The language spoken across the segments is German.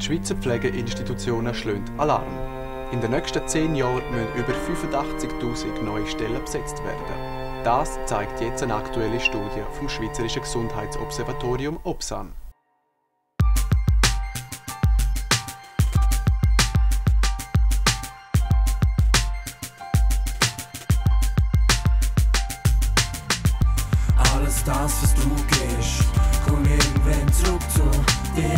Die Schweizer Pflegeinstitutionen schlagen Alarm. In den nächsten 10 Jahren müssen über 85'000 neue Stellen besetzt werden. Das zeigt jetzt eine aktuelle Studie vom Schweizerischen Gesundheitsobservatorium OBSAN. Alles das, was du gehst, komm irgendwann zurück zu dir.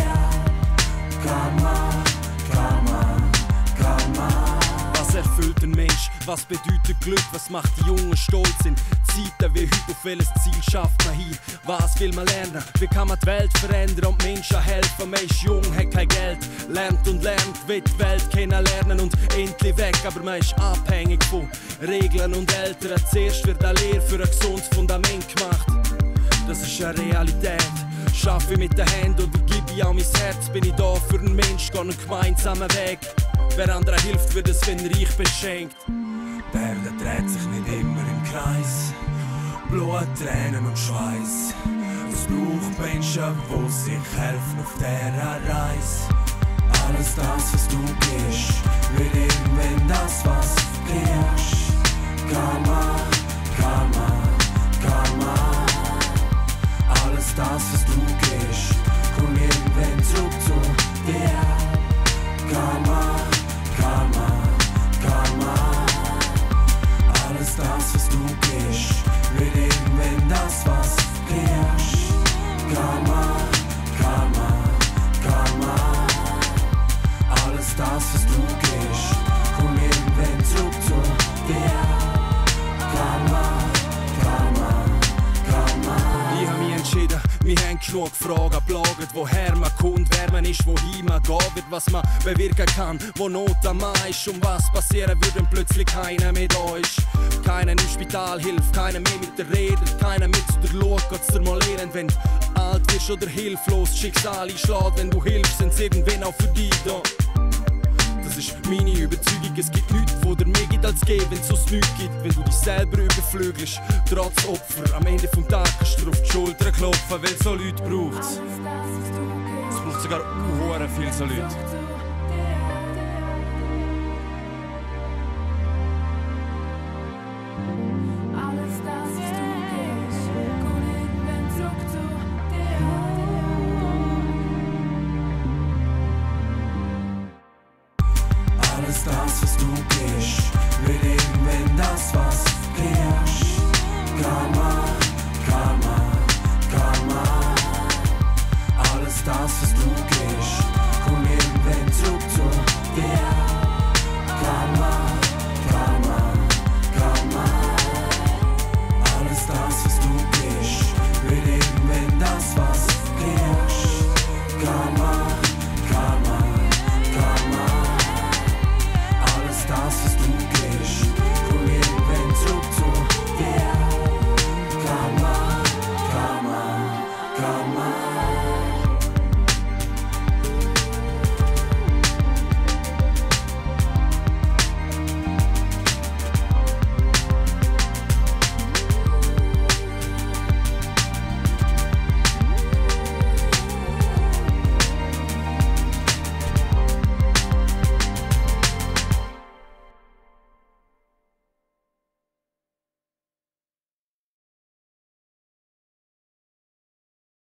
Karma, Karma, Karma. Was erfüllt ein Mensch? Was bedeutet Glück? Was macht die Jungen stolz in Zeiten wie heute? Auf welches Ziel schafft man hin? Was will man lernen? Wie kann man die Welt verändern und Menschen helfen? Man ist jung, hat kein Geld, lernt und lernt, will die Welt kennenlernen und endlich weg. Aber man ist abhängig von Regeln und Eltern. Zuerst wird eine Lehre für ein gesundes Fundament gemacht. Das ist eine Realität. Schaffe ich mit den Händen oder gebe ich auch mein Herz? Bin ich da für einen Mensch, gehe einen gemeinsamen Weg. Wer anderen hilft, wird es, wenn reich beschenkt. Die Erde dreht sich nicht immer im Kreis. Blut, Tränen und Schweiß. Es braucht Menschen, die sich helfen auf dieser Reise. Alles das, was du gibst, wird irgendwann das, was du kriegst. Karma, Karma, Karma. Alles das, was du gibst, komm irgendwann zurück zu dir. Karma, Karma, Karma. Alles das, was du gibst, wird irgendwann das, was du kriegst. Karma, Karma, Karma. Alles das, was du gibst, komm irgendwann zurück zu dir. Karma, Karma, Karma. Ich habe mich entschieden, wir haben genug Fragen plaget, woher man kommt, wer man ist, wohin man gehen wird, was man bewirken kann, wo Not am Mann ist und was passieren würde, wenn plötzlich keiner mehr da ist. Keiner im Spital hilft, keiner mehr mit der redet, keiner mit zu der Schau, geht's dir mal lehren, wenn du alt wirst oder hilflos, das Schicksal einschlägt, wenn du hilfst, sind sie irgendwann auch für dich da. Das ist meine Überzeugung, es gibt nichts, wo dir mehr gibt als geben, wenn es sonst nichts gibt. Wenn du dich selber überflügelst, trotz Opfer, am Ende vom Tag kannst du auf die Schulter klopfen, weil so Leute braucht es. Es braucht sogar unhuere viel so Leute. Alles das, was du gibst, wird irgendwann das, was du kriegst. Karma, Karma, Karma. Alles das, was du gibst, komm irgendwann zurück zu dir. Karma, Karma, Karma. Alles das, was du gibst, wird irgendwann das, was du kriegst. Karma, Karma, Karma. Alles das, was du gibst, komm irgendwann zurück zu dir. Karma, Karma, Karma.